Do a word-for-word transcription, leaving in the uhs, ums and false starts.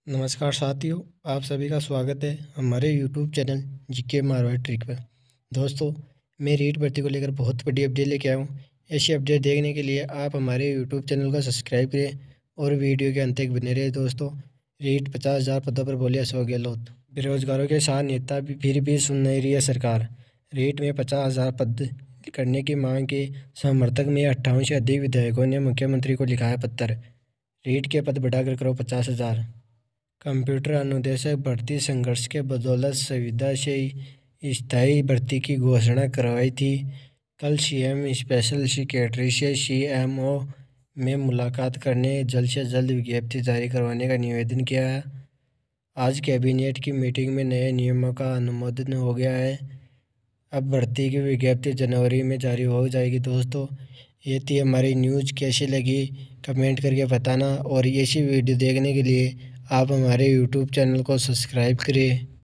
नमस्कार साथियों, आप सभी का स्वागत है हमारे YouTube channel GK Marwari trick पर। दोस्तों, मैं रीट भर्ती को लेकर बहुत बड़ी अपडेट लेके आया हूँ। ऐसी अपडेट देखने के लिए आप हमारे यूट्यूब चैनल को सब्सक्राइब करें और वीडियो के अंत तक बने रहे। दोस्तों, रीट पचास हज़ार पदों पर बोले अशोक गहलोत। बेरोजगारों के साथ नेता भी फिर भी सुन नहीं रही है सरकार। रीट में पचास हज़ार पद करने की मांग के समर्थक में अट्ठावन से अधिक विधायकों ने मुख्यमंत्री को लिखा है पत्र। रीट के पद बढ़ाकर करो पचास हज़ार। कंप्यूटर अनुदेशक भर्ती संघर्ष के बदौलत संविदा से स्थायी भर्ती की घोषणा करवाई थी। कल सीएम स्पेशल सेक्रेटरी से सीएमओ में मुलाकात करने जल्द से जल्द विज्ञप्ति जारी करवाने का निवेदन किया है। आज कैबिनेट की मीटिंग में नए नियमों का अनुमोदन हो गया है। अब भर्ती की विज्ञप्ति जनवरी में जारी हो जाएगी। दोस्तों, ये थी हमारी न्यूज़। कैसी लगी कमेंट करके बताना और ऐसी वीडियो देखने के लिए आप हमारे यूट्यूब चैनल को सब्सक्राइब करें।